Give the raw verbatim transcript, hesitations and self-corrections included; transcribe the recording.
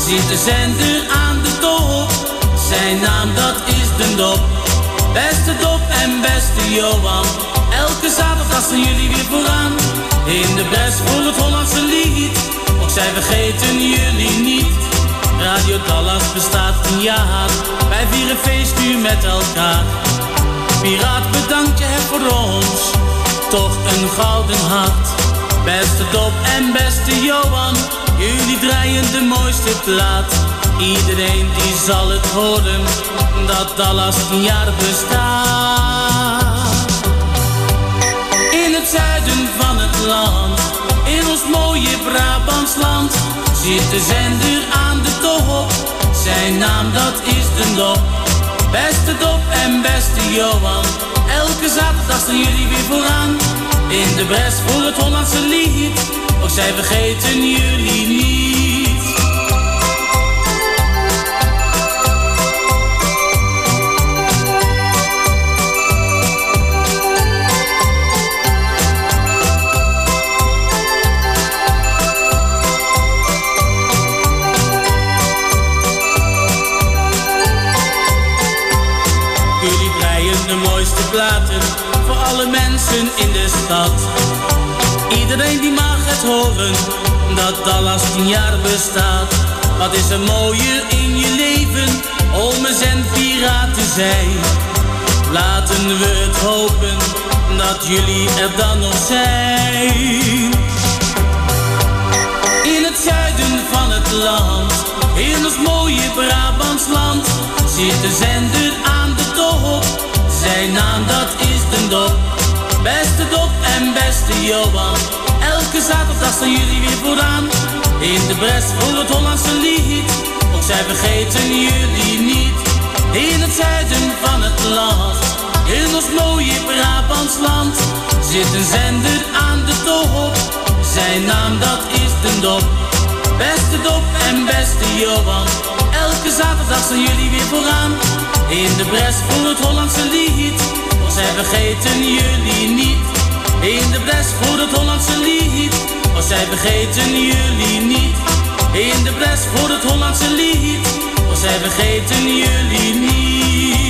zit de zender aan de top. Zijn naam dat is de Dop. Beste Dop en beste Johan, elke zaterdag staan jullie weer vooraan. In de bres voor het Hollandse lied, ook zij vergeten jullie niet. Radio Dallas bestaat tien jaar, wij vieren feest nu met elkaar. Piraat, bedankt je hebt voor ons toch een gouden hart. Beste Dop en beste Johan, jullie draaien de mooiste plaat. Iedereen die zal het horen, dat Dallas tien jaar bestaat. In het zuiden van het land, in ons mooie Brabantsland, zit de zender aan de top. Zijn naam dat is de Dop. Beste Dop en beste Johan, elke zaterdag staan jullie weer vooraan. In de bres voor het Hollandse lied, ook zij vergeten jullie niet. De mooiste platen voor alle mensen in de stad. Iedereen die mag het horen, dat Dallas tien jaar bestaat. Wat is er mooier in je leven, om een zendpiraat te zijn. Laten we het hopen, dat jullie er dan nog zijn. In het zuiden van het land, in ons mooie Brabantsland, zit de zender aan de top. Zijn naam dat is de Dop. Beste Dop en beste Johan, elke zaterdag staan jullie weer vooraan. In de bres voor het Hollandse lied, ook zij vergeten jullie niet. In het zuiden van het land, in ons mooie Brabantsland, zit een zender aan de top. Zijn naam dat is de Dop. Beste Dop en beste Johan, elke zaterdag staan jullie weer vooraan. In de bres voor het Hollandse lied, want zij vergeten jullie niet. In de bres voor het Hollandse lied, want zij vergeten jullie niet. In de bres voor het Hollandse lied, want zij vergeten jullie niet.